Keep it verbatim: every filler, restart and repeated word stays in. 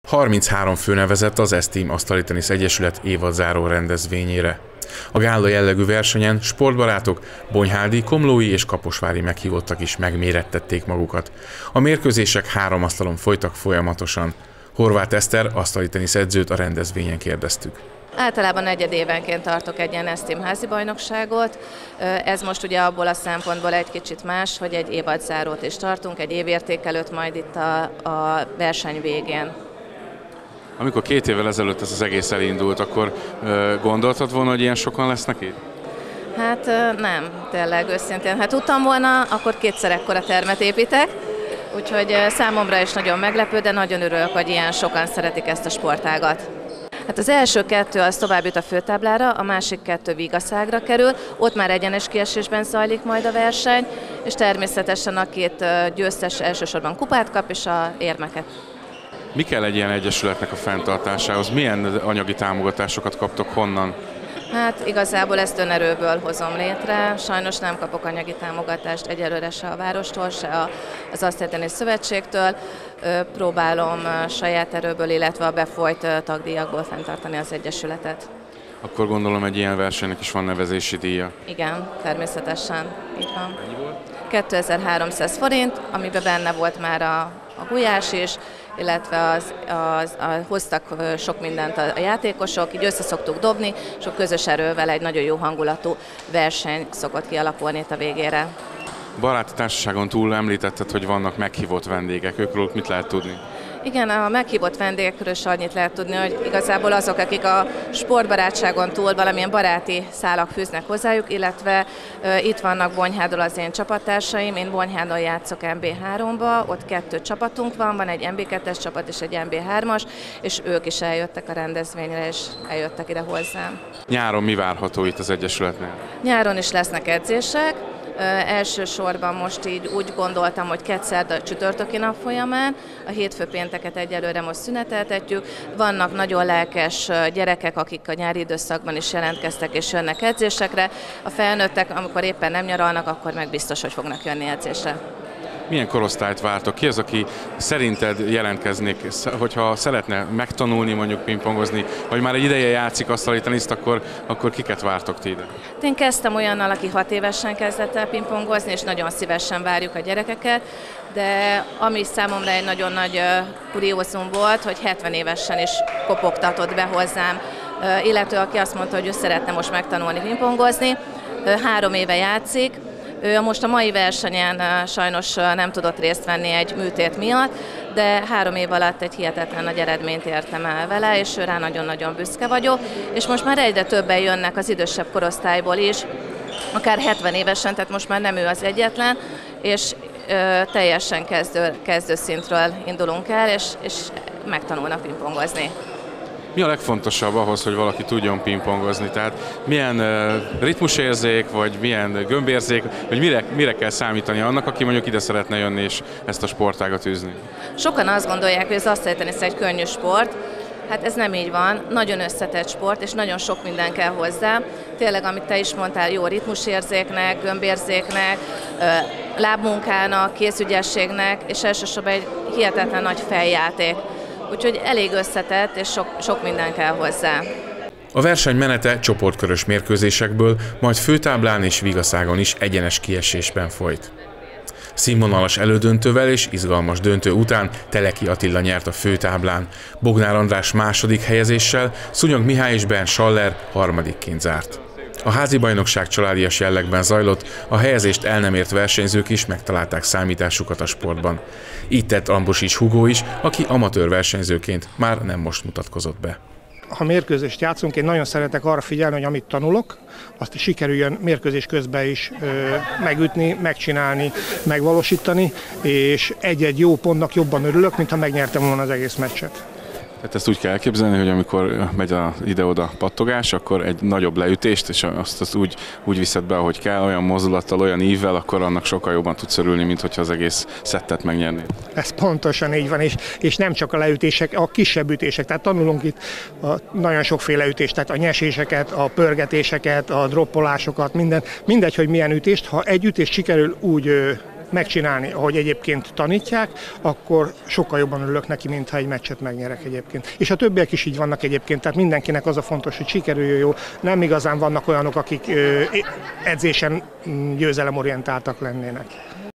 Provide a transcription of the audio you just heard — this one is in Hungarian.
harminchárom fő nevezett az eszteam Asztali Tenisz Egyesület évadzáró rendezvényére. A gála jellegű versenyen sportbarátok, bonyhádi, komlói és kaposvári meghívottak is megmérettették magukat. A mérkőzések három asztalon folytak folyamatosan. Horváth Eszter asztali tenisz edzőt a rendezvényen kérdeztük. Általában negyedévenként tartok egy ilyen eszteam házi bajnokságot. Ez most ugye abból a szempontból egy kicsit más, hogy egy évadzárót is tartunk, egy évértékelőt majd itt a, a verseny végén. Amikor két évvel ezelőtt ez az egész elindult, akkor gondoltad volna, hogy ilyen sokan lesznek itt? Hát nem, tényleg őszintén. Hát tudtam volna, akkor kétszer ekkora termet építek, úgyhogy számomra is nagyon meglepő, de nagyon örülök, hogy ilyen sokan szeretik ezt a sportágat. Hát az első kettő az tovább jut a főtáblára, a másik kettő Vigaszágra kerül, ott már egyenes kiesésben zajlik majd a verseny, és természetesen a két győztes elsősorban kupát kap, és a érmeket. Mi kell egy ilyen egyesületnek a fenntartásához? Milyen anyagi támogatásokat kaptok, honnan? Hát igazából ezt önerőből hozom létre. Sajnos nem kapok anyagi támogatást egyelőre se a várostól, se az Asztali Tenisz Szövetségtől. Próbálom saját erőből, illetve a befolyt tagdíjakból fenntartani az egyesületet. Akkor gondolom egy ilyen versenynek is van nevezési díja. Igen, természetesen. Így van. kétezer-háromszáz forint, amiben benne volt már a, a gulyás is, illetve az, az, az, hoztak sok mindent a játékosok, így össze szoktuk dobni, és a közös erővel egy nagyon jó hangulatú verseny szokott kialakulni itt a végére. Baráti társaságon túl említetted, hogy vannak meghívott vendégek, őkről mit lehet tudni? Igen, a meghívott vendégekről is annyit lehet tudni, hogy igazából azok, akik a sportbarátságon túl valamilyen baráti szálak fűznek hozzájuk, illetve uh, itt vannak Bonyhádról az én csapattársaim, én Bonyhádon játszok em bé háromba, ott kettő csapatunk van, van egy em bé kettes csapat és egy em bé hármas, és ők is eljöttek a rendezvényre, és eljöttek ide hozzám. Nyáron mi várható itt az Egyesületnél? Nyáron is lesznek edzések. Uh, elsősorban most így úgy gondoltam, hogy kedszerda csütörtöki nap folyamán, a hétfő-pénteket egyelőre most szüneteltetjük. Vannak nagyon lelkes gyerekek, akik a nyári időszakban is jelentkeztek és jönnek edzésekre. A felnőttek, amikor éppen nem nyaralnak, akkor meg biztos, hogy fognak jönni edzésre. Milyen korosztályt vártok? Ki az, aki szerinted jelentkeznék, hogyha szeretne megtanulni, mondjuk pingpongozni, vagy már egy ideje játszik asztali teniszt, akkor, akkor kiket vártok ti ide? Én kezdtem olyannal, aki hat évesen kezdett el pingpongozni, és nagyon szívesen várjuk a gyerekeket, de ami számomra egy nagyon nagy kuriózum volt, hogy hetven évesen is kopogtatott be hozzám illető, aki azt mondta, hogy ő szeretne most megtanulni pingpongozni. Három éve játszik. Ő most a mai versenyen sajnos nem tudott részt venni egy műtét miatt, de három év alatt egy hihetetlen nagy eredményt értem el vele, és ő rá nagyon-nagyon büszke vagyok. És most már egyre többen jönnek az idősebb korosztályból is, akár hetven évesen, tehát most már nem ő az egyetlen, és ö, teljesen kezdő, kezdőszintről indulunk el, és, és megtanulnak pingpongozni. Mi a legfontosabb ahhoz, hogy valaki tudjon pingpongozni? Tehát milyen uh, ritmusérzék, vagy milyen gömbérzék, vagy mire, mire kell számítani annak, aki mondjuk ide szeretne jönni és ezt a sportágat űzni? Sokan azt gondolják, hogy az asztali tenisz egy könnyű sport. Hát ez nem így van, nagyon összetett sport, és nagyon sok minden kell hozzá. Tényleg, amit te is mondtál, jó ritmusérzéknek, gömbérzéknek, lábmunkának, kézügyességnek, és elsősorban egy hihetetlen nagy feljáték. Úgyhogy elég összetett, és sok, sok minden kell hozzá. A verseny menete csoportkörös mérkőzésekből, majd főtáblán és Vigaszágon is egyenes kiesésben folyt. Színvonalas elődöntővel és izgalmas döntő után Teleki Attila nyert a főtáblán. Bognár András második helyezéssel, Szúnyog Mihály és Bernd Schaller harmadikként zárt. A házi bajnokság családias jellegben zajlott, a helyezést el nem ért versenyzők is megtalálták számításukat a sportban. Így tett Ambosics Hugo is, aki amatőr versenyzőként már nem most mutatkozott be. Ha mérkőzést játszunk, én nagyon szeretek arra figyelni, hogy amit tanulok, azt sikerüljön mérkőzés közben is ö, megütni, megcsinálni, megvalósítani, és egy-egy jó pontnak jobban örülök, mintha megnyertem volna az egész meccset. Tehát ezt úgy kell elképzelni, hogy amikor megy a ide-oda pattogás, akkor egy nagyobb leütést, és azt, azt úgy, úgy viszed be, ahogy kell, olyan mozdulattal, olyan ívvel, akkor annak sokkal jobban tudsz örülni, mint hogyha az egész szettet megnyerni. Ez pontosan így van, és, és nem csak a leütések, a kisebb ütések. Tehát tanulunk itt a nagyon sokféle ütést, tehát a nyeséseket, a pörgetéseket, a droppolásokat, minden, mindegy, hogy milyen ütést. Ha egy ütést sikerül úgy ö, megcsinálni, ahogy egyébként tanítják, akkor sokkal jobban örülök neki, mintha egy meccset megnyerek egyébként. És a többiek is így vannak egyébként, tehát mindenkinek az a fontos, hogy sikerüljön jó. Nem igazán vannak olyanok, akik edzésen győzelemorientáltak lennének.